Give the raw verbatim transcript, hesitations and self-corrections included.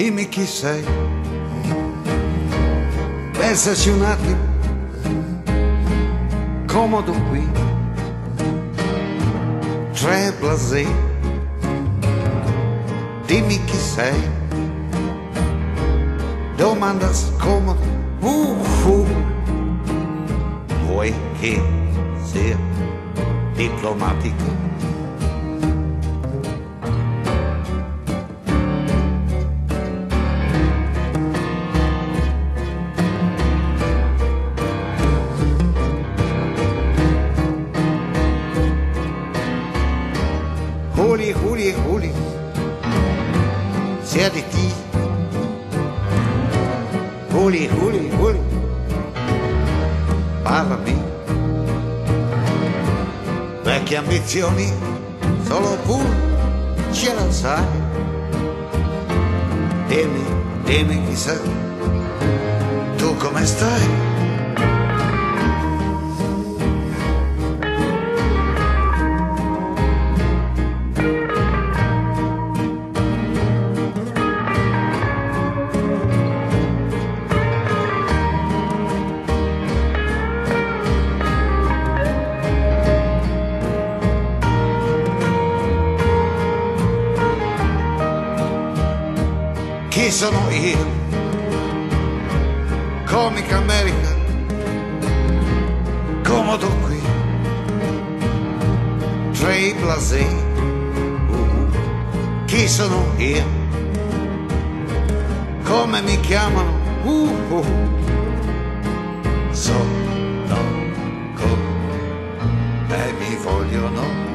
Dimmi chi sei, pensaci un attimo, comodo qui, tre blasé. Dimmi chi sei, domanda scomoda, uh, uh. Vuoi che sia diplomatico? Juli, Juli, Juli, siediti. Juli, Juli, Juli, parlami. Vecchie ambizioni, solo pure ce la sai. Dimmi, dimmi chi sei, tu come stai? Chi sono io? Comica America, comodo qui, tre blasé. Uh, chi sono io? Come mi chiamano? Uh, uh. Sono come e mi vogliono.